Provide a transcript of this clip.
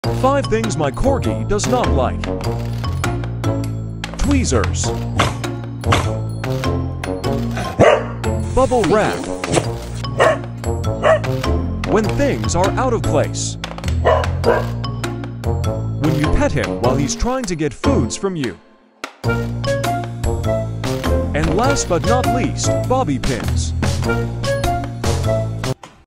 5 things my Corgi does not like. Tweezers. Bubble wrap. When things are out of place. When you pet him while he's trying to get foods from you. And last but not least, bobby pins.